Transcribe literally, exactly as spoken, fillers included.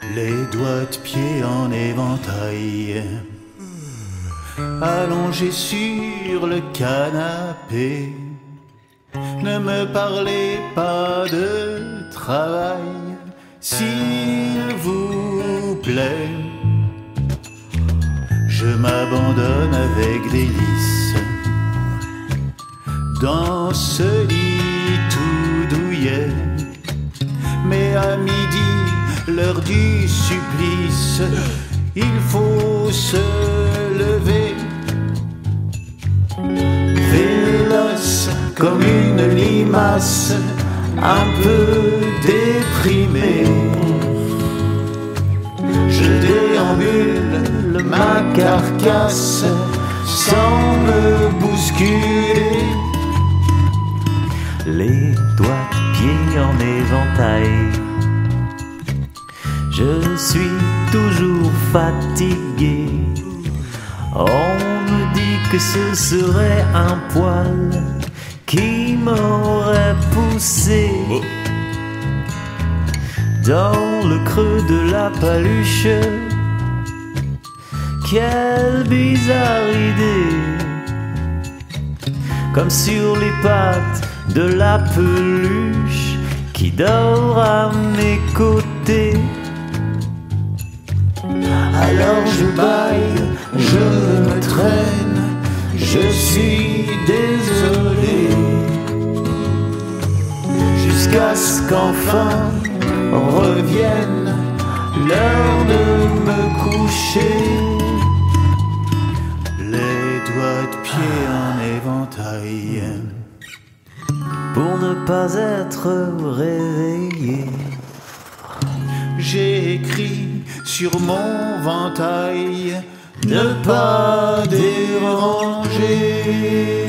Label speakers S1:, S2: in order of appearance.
S1: Les doigts de pied en éventail, allongés sur le canapé. Ne me parlez pas de travail, s'il vous plaît. Je m'abandonne avec délice dans ce lit tout douillet. Mais à midi, l'heure du supplice, il faut se lever. Véloce comme une limace, un peu déprimé, je déambule ma carcasse sans me bousculer.
S2: Les doigts de pied en éventail, je suis toujours fatigué. On me dit que ce serait un poil qui m'aurait poussé dans le creux de la paluche. Quelle bizarre idée, comme sur les pattes de la peluche qui dort à mes côtés.
S1: Alors je baille, je me traîne, je suis désolé, jusqu'à ce qu'enfin revienne l'heure de me coucher. Les doigts de pied en éventail,
S2: pour ne pas être réveillé.
S1: J'ai écrit sur mon ventail, ne pas déranger.